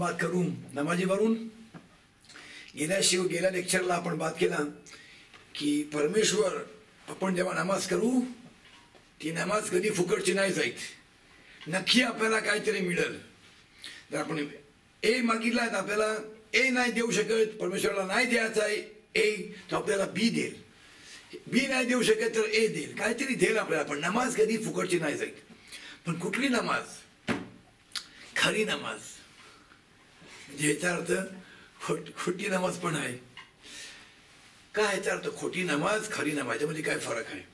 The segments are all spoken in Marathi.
बात करू नमाजीवरून. गेल्या लेक्चरला आपण बात केला की परमेश्वर आपण जेव्हा नमाज करू ती नमाज कधी फुकटची नाही जाईल. नक्की आपल्याला काहीतरी मिळेल. जर आपण ए मागितला तर आपल्याला ए नाही देऊ शकत, परमेश्वराला नाही द्यायचा आहे ए, तो आपल्याला बी देईल. बी नाही देऊ शकत तर ए देईल, काहीतरी देईल आपल्याला. पण नमाज कधी फुकटची नाही जाईल. पण कुठली नमाज? खरी नमाज. म्हणजे याचा अर्थ खोटी नमाज पण आहे. काय याचा अर्थ? खोटी नमाज खरी नमाज यामध्ये काय फरक आहे?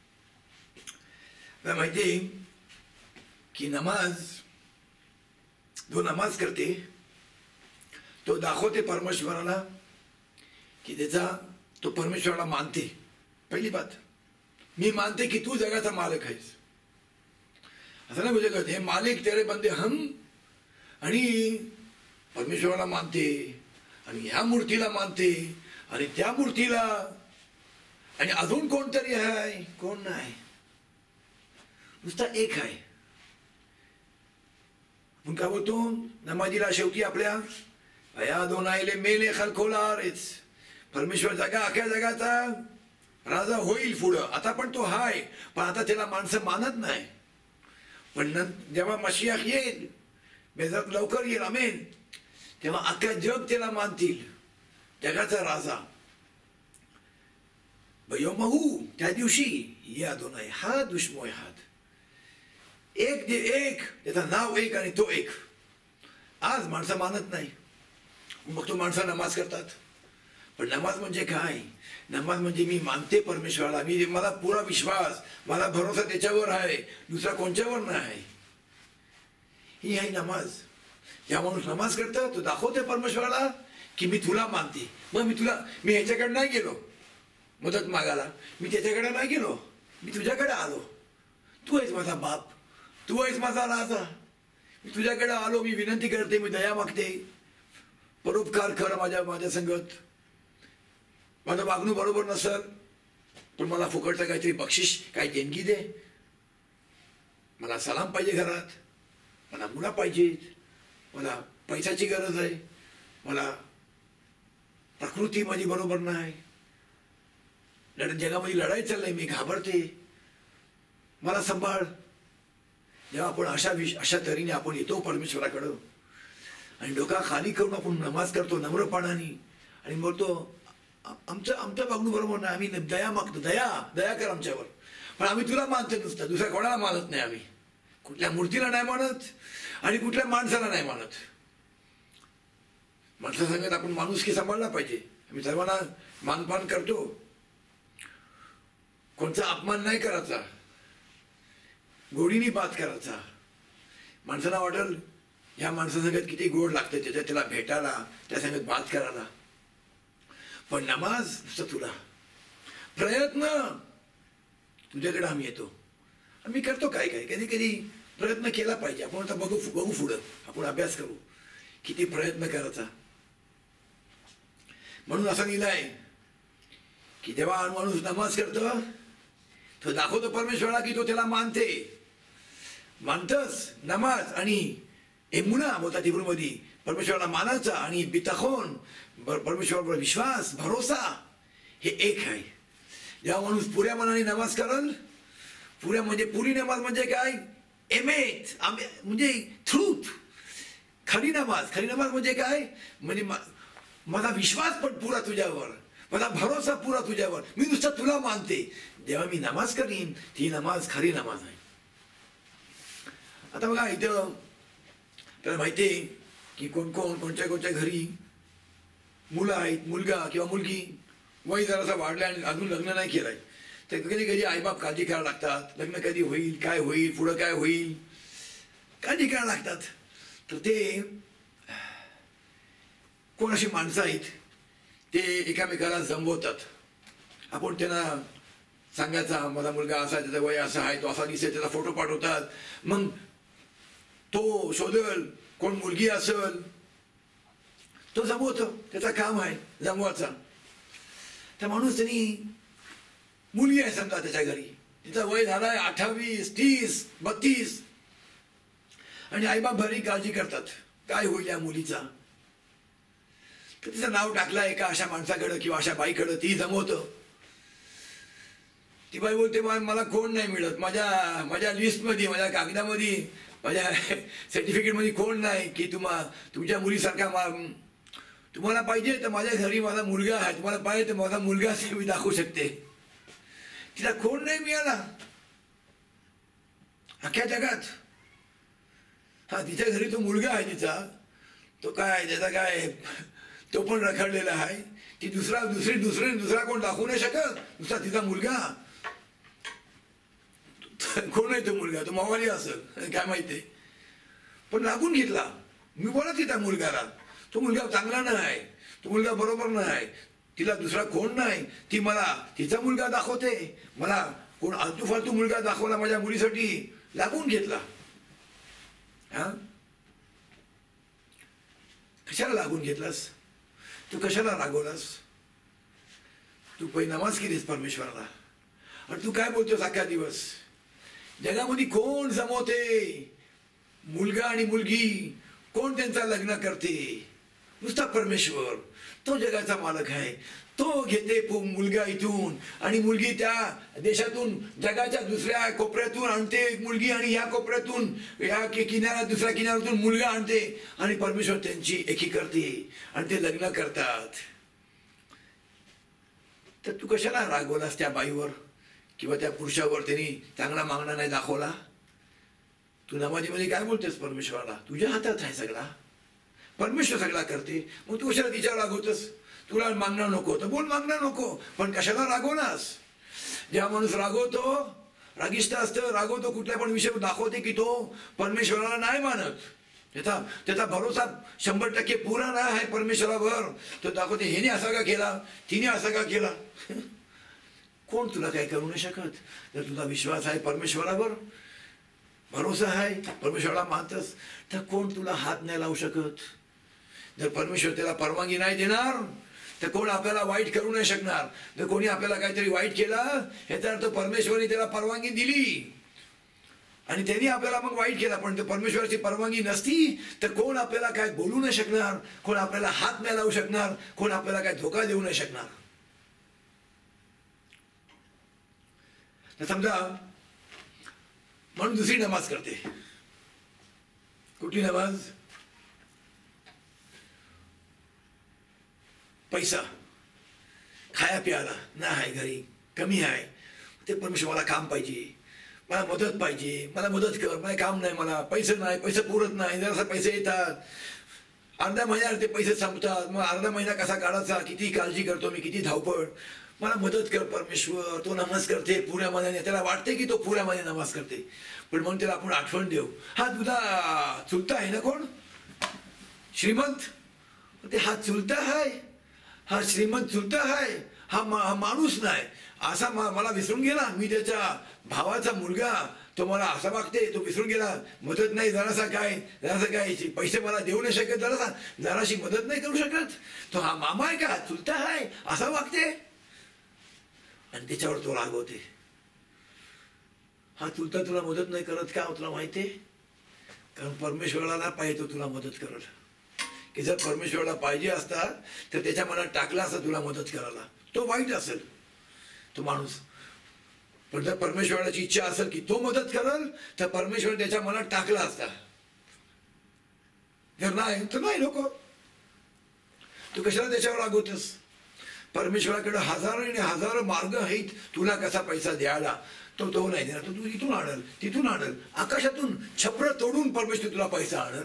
मला माहिती आहे की नमाज जो नमाज करते तो दाखवते परमेश्वराला की त्याचा तो परमेश्वराला मानते. पहिली बात, मी मानते की तू जगाचा मालक आहेस. असं नाही बोलत हे मालिक तेरे बंदे हम, आणि परमेश्वराला मानते आणि ह्या मूर्तीला मानते आणि त्या मूर्तीला आणि अजून कोणतरी आहे. कोण नाही, नुसता एक आहे. आपण काय बोलतो नमाजीला शेवटी आपल्या अया दोनायले मेले खलखोलारेच, परमेश्वर अख्या जगाचा राजा होईल पुढं. आता पण तो हाय, पण आता त्याला माणसं मानत नाही. पण जेव्हा मशियाख येईल, बेजात लवकर येईल, आमेन, तेव्हा अख्या जग त्याला मानतील, जगाचा राजा. बयोमहू त्या दिवशी या दोनाय हा दुश्मोय हात, एक जे एक, त्याचं नाव एक आणि तो एक. आज माणसं मानत नाही, मग तो माणसं नमाज करतात. पण नमाज म्हणजे काय? नमाज म्हणजे मी मानते परमेश्वराला, मी मला पुरा विश्वास, मला भरोसा त्याच्यावर आहे, दुसरा कोणच्यावर नाही. ही आहे नमाज. ज्या माणूस नमाज करतो तो दाखवते परमेश्वराला की मी तुला मानते. मग मी ह्याच्याकडे नाही गेलो मदत मागायला, मी त्याच्याकडे नाही गेलो, मी तुझ्याकडे आलो. तू आहेस माझा बाप, तू आहेस माझा राजा, मी तुझ्याकडे आलो. मी विनंती करते, मी दया मागते, परोपकार कर माझ्या संगत. माझं वागणूक बरोबर नसल पण मला फुकटचं काहीतरी बक्षीस, काही देणगी दे. मला सलाम पाहिजे घरात, मला मुला पाहिजेत, मला पैशाची गरज आहे, मला प्रकृती माझी बरोबर नाही, जगामध्ये लढाई चाललंय, मी घाबरते, मला सांभाळ. जेव्हा आपण अशा तऱ्हेने आपण येतो परमेश्वराकडं आणि डोका खाली करून आपण नमाज करतो नम्रपणाने आणि बोलतो आमचं वागणूक बरोबर नाही, आम्ही दया मागतो, दया कर आमच्यावर. पण आम्ही तुला मानतो नुसतं, दुसऱ्या कोणाला मानत नाही. आम्ही कुठल्या मूर्तीला नाही मानत आणि कुठल्या माणसाला नाही मानत. माणसा सांगत आपण माणुसकी सांभाळला पाहिजे. आम्ही सर्वांना मानपान करतो, कोणचा अपमान नाही करायचा, गोडीने बात करायचा. माणसाला वाटेल ह्या माणसासंगत किती गोड लागतं त्याला भेटायला, त्या संगत बात करायला. पण नमाज नुसतं तुला प्रयत्न, तुझ्याकडे आम्ही येतो, आम्ही करतो काय काय. कधी कधी प्रयत्न केला पाहिजे. आपण आता बघू पुढं, आपण अभ्यास करू किती प्रयत्न करायचा. म्हणून असं लिहिलं आहे की जेव्हा माणूस नमाज करतो तो दाखवतो परमेश्वराला की तो त्याला मानतस. नमाज आणि एमुना बोलतात हिब्रूमध्ये, परमेश्वराला मानायचा आणि बिताखोन, परमेश्वरावर विश्वास, भरोसा, हे एक आहे. जेव्हा माणूस पुऱ्या मनाने नमाज करल, पुरी नमाज म्हणजे काय? एमेत, म्हणजे ट्रूथ. खरी नमाज म्हणजे काय? म्हणजे माझा विश्वास पण पुरा तुझ्यावर, माझा भरोसा पुरा तुझ्यावर, मी नुसतं तुला मानते. जेव्हा मी नमाज करीन ती नमाज खरी नमाज आहे. आता बघा इथं आपल्याला माहिती आहे की कोणत्या घरी मुलं आहेत, मुलगा किंवा मुलगी वय जरासा वाढलं आणि अजून लग्न नाही केलंय, तर कधी कधी आईबाप काळजी करायला लागतात. लग्न कधी होईल, काय होईल, पुढं काय होईल, काळजी करायला लागतात. तर ते कोण अशी माणसं आहेत ते एकामेकाला जमवतात. आपण त्यांना सांगायचा माझा मुलगा असा, त्याचा वय असा आहे, तो असा दिसेल, त्याचा फोटो पाठवतात. मग तो शोधल कोण मुलगी असेल, तो जमवतो, त्याचा काम आहे जमवायचा. त्या माणूस त्यांनी मुलगी आहे समजा त्याच्या घरी, तिचा वय झालाय 28, 30, 32 आणि आईबाप भरी काळजी करतात. काय होईल या मुलीचा. तर तिचं नाव टाकलं एका अशा माणसाकडं किंवा अशा बाईकडं, ती जमवतं. ती बाई बोलते मला कोण नाही मिळत, माझ्या लिस्टमध्ये, माझ्या कागदामध्ये, माझ्या सर्टिफिकेटमध्ये कोण नाही की तुमच्या मुलीसारखा तुम्हाला पाहिजे तर माझ्या घरी माझा मुलगा आहे, तुम्हाला पाहिजे तर माझा मुलगा मी दाखवू शकते. तिला कोण नाही मिळाला अख्ख्या जगात. हा, तिच्या घरी तो मुलगा आहे तिचा, तो काय त्याचा काय तो पण रखडलेला आहे. ती दुसरा कोण दाखवू नाही शकत, दुसरा तिचा मुलगा. कोण आहे तो मुलगा, तो मावाली असेल काय माहिती, पण लागून घेतला. मी बोलत तिचा मुलगाला, तो मुलगा चांगला नाही, तो मुलगा बरोबर नाही, तिला दुसरा कोण नाही, ती मला तिचा मुलगा दाखवते, मला कोण आलतू फालतू मुलगा दाखवला माझ्या मुलीसाठी, लागून घेतला. हा, कशाला लागून घेतलास तू, कशाला रागवलास तू. पहिली नमाज केलीस परमेश्वराला आणि तू काय बोलतोस अख्खा दिवस. जगामध्ये कोण जमवते मुलगा आणि मुलगी, कोण त्यांचा लग्न करते, नुसता परमेश्वर. तो जगाचा मालक आहे. तो घेते मुलगा इथून आणि मुलगी त्या देशातून, जगाच्या दुसऱ्या कोपऱ्यातून आणते मुलगी, आणि या कोपऱ्यातून या किनाऱ्यात दुसऱ्या किनाऱ्यातून मुलगा आणते, आणि परमेश्वर त्यांची एकी करते आणि ते लग्न करतात. तर तू कशाला रागवलास त्या बाईवर किंवा त्या पुरुषावर, त्यांनी चांगला मागणा नाही दाखवला. तू नमाजीमध्ये काय बोलतेस परमेश्वराला, तुझ्या हातात आहे सगळा, परमेश्वर सगळा करते. मग तू कशाला तिच्यावर रागवतस. तुला मागणं नको तर बोल, मागणं नको, पण कशाला रागवलास. जेव्हा माणूस रागवतो, रागिष्ट असतं, रागवतो, कुठल्या पण विषय दाखवते की तो परमेश्वराला नाही मानत, त्याचा भरोसा 100% पुरा नाही आहे परमेश्वरावर. तो दाखवते हेने असा का केला, तिने असा का केला. कोण तुला काय करू नाही शकत. जर तुझा विश्वास आहे परमेश्वरावर, भरोसा आहे, परमेश्वराला मानतस, तर कोण तुला हात नाही लावू शकत. जर परमेश्वर त्याला परवानगी नाही देणार तर कोण आपल्याला वाईट करू नाही शकणार. जर कोणी आपल्याला काहीतरी वाईट केलं याचा अर्थ परमेश्वराने त्याला परवानगी दिली आणि त्यांनी आपल्याला मग वाईट केला, पण जर परमेश्वराची परवानगी नसती तर कोण आपल्याला काय बोलू नाही शकणार, कोण आपल्याला हात नाही लावू शकणार, कोण आपल्याला काय धोका देऊ नाही शकणार. तर समजा म्हणून दुसरी नमाज करते. कुठली नमाज. पैसा खाया प्यायला नाही घरी कमी आहे, ते परमेश्वर मला काम पाहिजे, मला मदत पाहिजे, मला मदत कर, मला काम नाही, मला पैसे नाही, पैसे पुरत नाही, जरासा पैसे येतात, अर्ध्या महिन्यात ते पैसे संपतात, मग अर्धा महिना कसा काढायचा, किती काळजी करतो मी, किती धावपळ, मला मदत कर परमेश्वर. तो नमाज करते पुऱ्या मनाने, त्याला वाटते की तो पुऱ्या मनाने नमाज करते, पण मग त्याला आपण आठवण देऊ, हा तुझा चुलता आहे ना, कोण श्रीमंत, ते हा चुलता आहे, हा श्रीमंत चुलता आहे, हा माणूस नाही, असा मला विसरून गेला, मी त्याच्या भावाचा मुलगा, तो मला असा वागते, तो विसरून गेला, मदत नाही, जरासा काय पैसे मला देऊ नाही शकत, जराशी मदत नाही करू शकत, तो हा मामा आहे का, चुलता आहे, असा वागते, आणि त्याच्यावर तो रागवते. हा चुलता तुला मदत नाही करत का, तुला माहितीये, कारण परमेश्वराला पाहिजे तो तुला मदत करत, की जर परमेश्वराला पाहिजे असता तर त्याच्या मनात टाकला असता तुला मदत करायला, तो वाईट असेल तो माणूस, पण जर परमेश्वराची इच्छा असेल की तो मदत करेल तर परमेश्वर त्याच्या मनात टाकला असता, जर नाही तर नाही नको. तू कशाला त्याच्यावर रागवतस. परमेश्वराकडे हजारो मार्ग आहेत तुला कसा पैसा द्यायला, तो नाही देणार, तू इथून आणल, तिथून आणल, आकाशातून छप्र तोडून परमेश्वर तुला पैसा आणल,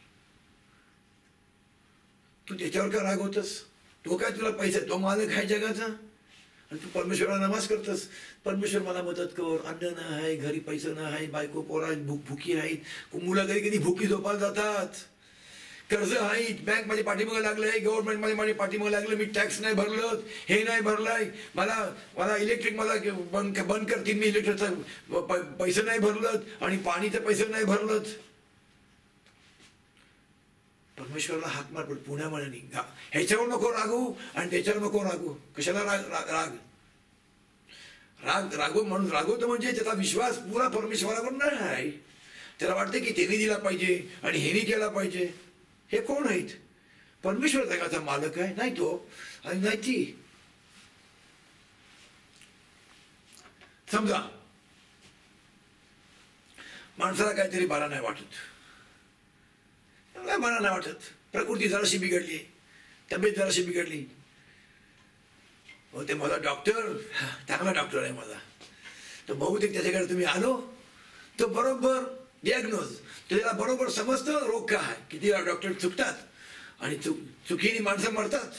तू त्याच्यावर का रागवतस. तो काय तुला पैसा, तो मालक आहे जगाचा, आणि तू परमेश्वराला नमाज करतस, परमेश्वर मला मदत कर, अन्न नाही, घरी पैसा नाही, बायको पोरा भुकी आहेत, मुलं घरी कधी भुकी झोपायला जातात, कर्ज आहेत, बँक माझ्या पाठीमागे लागलंय, गव्हर्नमेंट मध्ये माझ्या पाठीमागे लागलं, मी टॅक्स नाही भरलं, हे नाही भरलाय, मला इलेक्ट्रिक मला बंद करतील, मी इलेक्ट्रिकचा पैसे नाही भरलं आणि पाणीचं पैसे नाही भरलं. परमेश्वराला हाक मार, पण पुण्यामध्ये ह्याच्यावर नको रागू आणि त्याच्यावर नको रागू. कशाला रागू म्हणून रागवतो म्हणजे त्याचा विश्वास पुरा परमेश्वरावर नाही आहे, त्याला वाटते की त्याने दिला पाहिजे आणि हेनी केला पाहिजे. हे कोण आहेत? परमेश्वर जगाचा मालक आहे, नाही तो आणि नाही ती. समजा माणसाला काहीतरी बरा नाही वाटत, बरा नाही वाटत, प्रकृती जराशी बिघडली, तब्येत जराशी बिघडली. हो, ते माझा डॉक्टर चांगला डॉक्टर आहे माझा, तर बहुतेक त्याच्याकडे तुम्ही आलो तो बरोबर डिॲग्नोज, त्याला बरोबर समजतं रोग काय आहे. किती डॉक्टर चुकतात आणि चुकीने माणसं मरतात.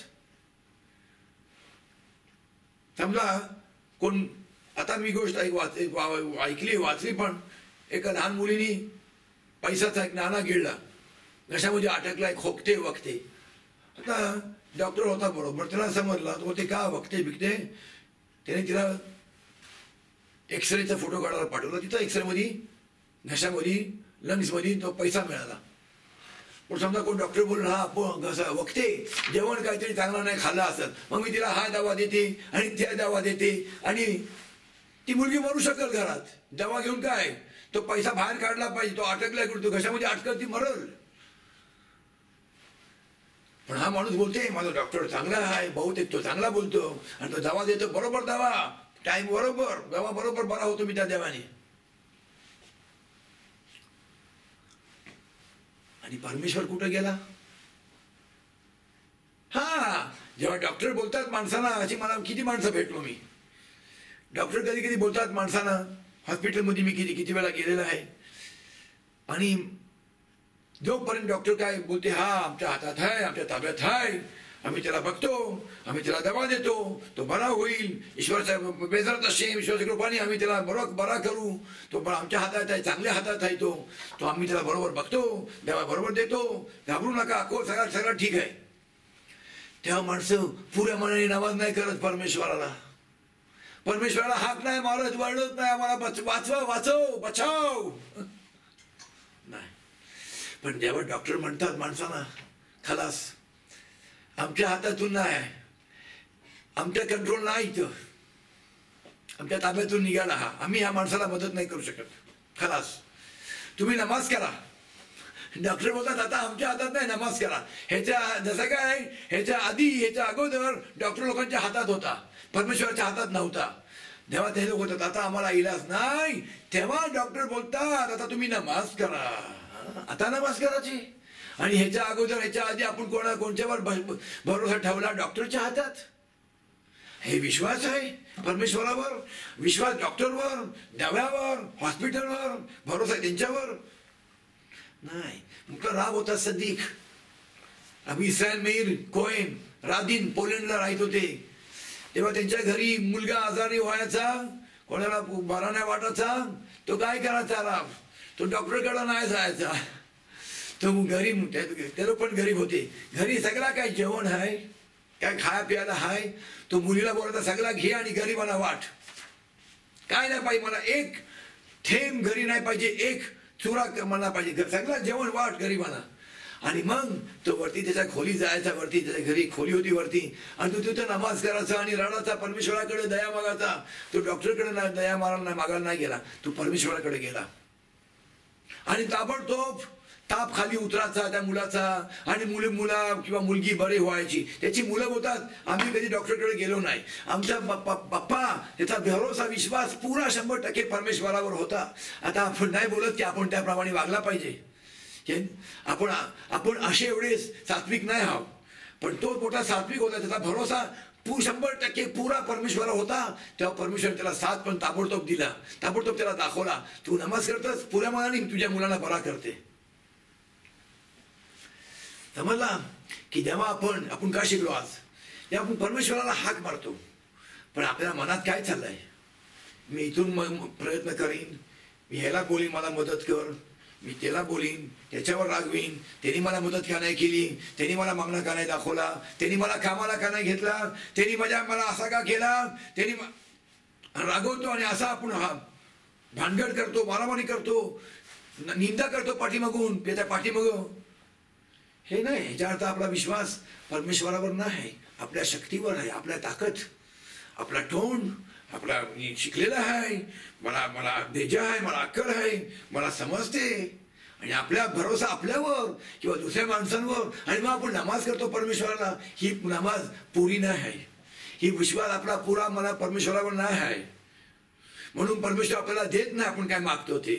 समजा कोण, आता मी गोष्ट ऐकली वाचली पण, एका लहान मुलीने पैसाचा एक नाणा गिळला, घशामध्ये अटकलाय, खोकते वखते. आता डॉक्टर होता बरोबर, त्याला समजला तो ते का वखते बिकते. त्याने तिला एक्सरेचा फोटो काढायला पाठवला. तिथं एक्सरेमध्ये घशामध्ये लंग्समध्ये तो पैसा मिळाला. पण समजा कोण डॉक्टर बोलला हा घसा वखते, जेवण काहीतरी चांगलं नाही खाल्लं असत, मग मी तिला हा दवा देते आणि त्या दवा देते आणि ती मुलगी मरू शकेल घरात. दवा घेऊन काय, तो पैसा बाहेर काढला पाहिजे, तो अटकलाय कुठे, तो घशामध्ये अटकल, ती मरल. पण हा माणूस बोलते माझा डॉक्टर चांगला आहे, बहुतेक तो चांगला बोलतो आणि तो दवा देतो बरोबर, दवा टाइम बरोबर, दवा बरोबर बरा होतो मी त्या देवाने. आणि परमेश्वर कुठे गेला? हा, जेव्हा डॉक्टर बोलतात माणसाला, अशी मला किती माणसं भेटलो मी, डॉक्टर कधी कधी बोलतात माणसाला, हॉस्पिटलमध्ये मी किती वेळा गेलेला आहे, आणि जोपर्यंत डॉक्टर काय बोलते, हा आमच्या हातात आहे, आमच्या ताब्यात आहे, आम्ही त्याला बघतो, आम्ही त्याला दवा देतो, तो बरा होईल, ईश्वरचा बेजारत असेल, ईश्वराच्या कृपाने आम्ही त्याला बरा करू, तो पण आमच्या हातात आहे, चांगल्या हातात आहे, तो आम्ही त्याला बरोबर बघतो, दवा बरोबर देतो, घाबरू नका, सगळं ठीक आहे. तेव्हा माणसं पुऱ्या मनाने नावाज नाही करत परमेश्वराला. परमेश्वराला हाक नाही मारत, वरडत नाही, आम्हाला वाचव बचाव नाही. पण जेव्हा डॉक्टर म्हणतात माणसाला खलास, आमच्या हातातून नाही, आमच्या कंट्रोल नाही, तर आमच्या ताब्यातून निघाला हा, आम्ही ह्या माणसाला मदत नाही करू शकत, खलास तुम्ही नमाज करा. डॉक्टर बोलतात आता आमच्या हातात नाही, नमाज करा. ह्याच्या जसं काय ह्याच्या आधी, ह्याच्या अगोदर डॉक्टर लोकांच्या हातात होता, परमेश्वराच्या हातात नव्हता. जेव्हा ते लोक होतात आता आम्हाला इलाज नाही, तेव्हा डॉक्टर बोलतात आता तुम्ही नमाज करा. आता नमाज करायची. आणि ह्याच्या अगोदर, ह्याच्या आधी आपण कोणत्यावर भरोसा ठेवला? डॉक्टरच्या हातात. हे विश्वास आहे परमेश्वरावर, विश्वास डॉक्टरवर, दव्यावर, हॉस्पिटलवर, भरोसा त्यांच्यावर नाही. मोठा राब होता सदीक, अभी इस्रायल मेर कोहेन रादीन पोलंडला राहत होते. तेव्हा त्यांच्या घरी मुलगा आजारी व्हायचा, कोणाला बरा नाही वाटायचा, तो काय करायचा राब, तो डॉक्टरकडे नाही जायचा. तो घरी, ते लोक पण गरीब होते, घरी सगळा काय जेवण आहे, काय खाया प्यायला आहे, तो मुलीला बोलायचा सगळा घे आणि गरीबाला वाट, काय नाही पाहिजे मला, एक थेंब घरी नाही पाहिजे, एक चुरा मला पाहिजे, सगळं जेवण वाट गरीबाला. आणि मग तो वरती त्याच्या खोली जायचा, वरती त्याच्या घरी खोली होती वरती, आणि तो तिथं नमाज करायचा आणि रडायचा, परमेश्वराकडे दया मागायचा. तो डॉक्टरकडे दया मागायला नाही गेला, तो परमेश्वराकडे गेला. आणि ताबडतोब ताप खाली उतरायचा त्या मुलाचा, आणि मुला किंवा मुलगी बरे व्हायची. त्याची मुलं बोलतात आम्ही कधी डॉक्टरकडे गेलो नाही, आमचा पप्पा त्याचा भरोसा विश्वास पुरा 100% परमेश्वरावर होता. आता आपण नाही बोलत की आपण त्याप्रमाणे वागला पाहिजे, आपण असे एवढे सात्विक नाही आहोत, पण तो मोठा सात्विक होता, त्याचा भरोसा 100% पुरा परमेश्वरा होता. तेव्हा परमेश्वर त्याला साथ पण ताबडतोब दिला, ताबडतोब त्याला दाखवला, तू नमाज करतस पुऱ्या मनाने तुझ्या मुलाला बरा करते. समजला की जेव्हा आपण काय शिकलो आज, जेव्हा आपण परमेश्वराला हाक मारतो, पण आपल्या मनात काय चाललंय, मी इथून प्रयत्न करीन, मी ह्याला बोलीन मला मदत कर, मी त्याला बोलीन त्याच्यावर रागवीन, त्यांनी मला मदत का नाही केली, त्यांनी मला मागणं का नाही दाखवला, त्यांनी मला कामाला का नाही घेतला, त्यांनी मला असा का केला, त्यांनी रागवतो. आणि असा आपण भानगड करतो, मारामारी करतो, निंदा करतो पाठीमागून, त्याच्या पाठीमागं. हे नाही, ह्याच्या अर्थ आपला विश्वास परमेश्वरावर नाही, आपल्या शक्तीवर आहे, आपल्या ताकद, आपला तोंड, आपला मी शिकलेला आहे, मला देजा आहे, मला अक्कल आहे, मला समजते, आणि आपल्या भरोसा आपल्यावर किंवा दुसऱ्या माणसांवर आणि मग आपण नमाज करतो परमेश्वराला, ही नमाज पुरी नाही आहे. ही विश्वास आपला पुरा मला परमेश्वरावर नाही आहे. म्हणून परमेश्वर आपल्याला देत नाही आपण काय मागतो ते.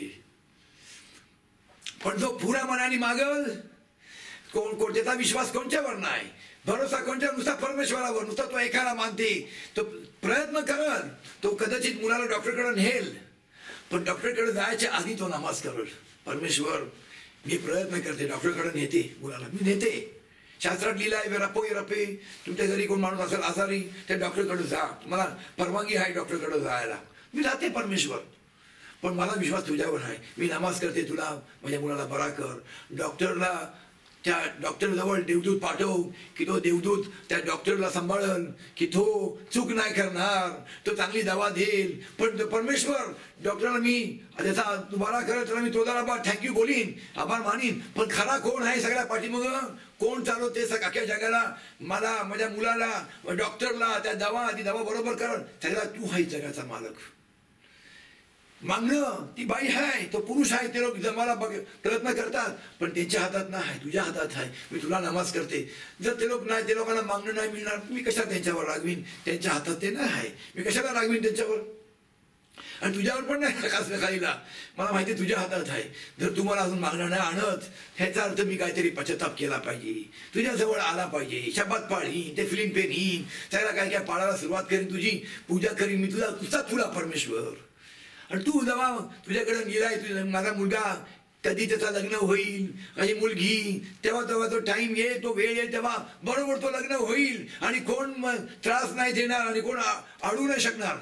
पण जो पुरा मनाने मागल, कोण त्याचा विश्वास कोणत्यावर नाही, भरोसा कोणत्या, नुसता परमेश्वरावर, नुसता तो एकाला मानते, तो प्रयत्न करल, तो कदाचित मुलाला डॉक्टरकडे नेल, पण डॉक्टरकडे जायच्या आधी तो नमाज करल. परमेश्वर मी प्रयत्न करते, डॉक्टरकडे नेते मुलाला, मी नेते. शास्त्रात लिहिलं आहे रपे, तुमच्या घरी कोण माणूस असेल आजारी त्या डॉक्टरकडे जा, मला परवानगी आहे डॉक्टरकडे जायला, मी जाते परमेश्वर. पण मला विश्वास तुझ्यावर आहे, मी नमाज करते, तुला माझ्या मुलाला बरा कर. डॉक्टरला त्या डॉक्टरजवळ देवदूत पाठव की तो देवदूत त्या डॉक्टरला सांभाळल, की तो चूक नाही करणार, तो चांगली दवा देईल. पण परमेश्वर डॉक्टरला मी त्याचा बरा करत, त्याला मी तोदारा थँक्यू बोलीन, आभार मानीन. पण खरा कोण आहे सगळ्या पाठीमागं, कोण चालवते अख्ख्या जगाला, मला, माझ्या मुलाला, डॉक्टरला त्या ती दवा बरोबर कर, सगळा तू आहे जगाचा मालक. मागणं ती बाई आहे, तो पुरुष आहे, ते लोक जमाला प्रयत्न करतात, पण त्यांच्या हातात नाही, तुझ्या हातात आहे. मी तुला नमाज करते, जर ते लोक नाही, ते लोकांना मागणं नाही मिळणार, मी कशा त्यांच्यावर रागवीन, त्यांच्या हातात ते नाही आहे, मी कशाला रागवीन त्यांच्यावर. आणि तुझ्यावर पण नाही खास खाईला, मला माहिती तुझ्या हातात आहे. जर तुम्हाला अजून मागणं नाही आणत, ह्याचा अर्थ मी काहीतरी पश्चाताप केला पाहिजे, तुझ्याजवळ आला पाहिजे, शपथ पाळीन, ते फिलिंग पेनीन, त्याला काय काय पाळायला सुरुवात करीन, तुझी पूजा करीन मी, तुला परमेश्वर. आणि तू जेव्हा तुझ्याकडे गेलाय, माझा मुलगा कधी त्याचा लग्न होईल, माझी मुलगी, तेव्हा तो टाइम येईल, तो वेळ येईल, तेव्हा बरोबर तो लग्न होईल आणि कोण त्रास नाही देणार आणि कोण अडू नाही शकणार.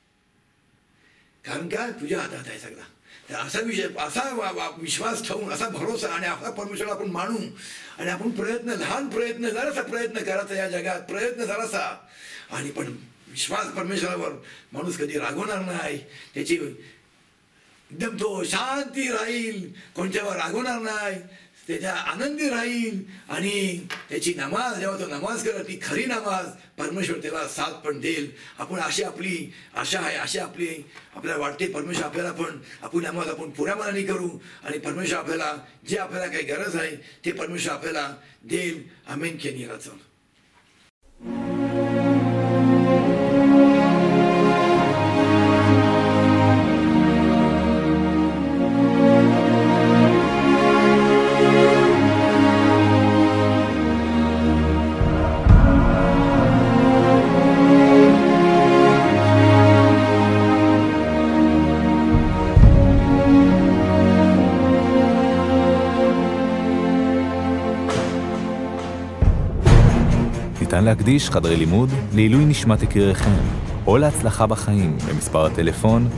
कारण काय तुझ्या हातात आहे सगळा. असा असा विश्वास ठेवून, असा भरोसा आणि असा परमेश्वर आपण मानू आणि आपण लहान प्रयत्न जरासा प्रयत्न करायचा या जगात, प्रयत्न जरासा, आणि पण विश्वास परमेश्वरावर माणूस कधी रागवणार नाही, त्याची एकदम तो शांती राहील, कोणत्यावर रागवणार नाही, त्याच्या आनंदी राहील. आणि त्याची नमाज जेव्हा तो नमाज करत, ती खरी नमाज, परमेश्वर त्याला साथ पण देईल. आपण अशी आपली आशा आहे, अशी आपल्याला वाटते परमेश्वर आपल्याला पण आपण नमाज आपण पुऱ्या मनाने करू आणि परमेश्वर आपल्याला जे आपल्याला काही गरज आहे ते परमेश्वर आपल्याला देईल. आमेन. केनिराचं ניתן להקדיש חדרי לימוד לעילוי נשמת יקיריכם או להצלחה בחיים במספר הטלפון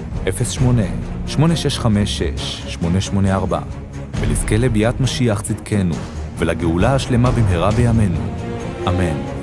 08-8656-884 ולזכה לביאת משיח צדקנו ולגאולה השלמה במהרה בימינו. אמן.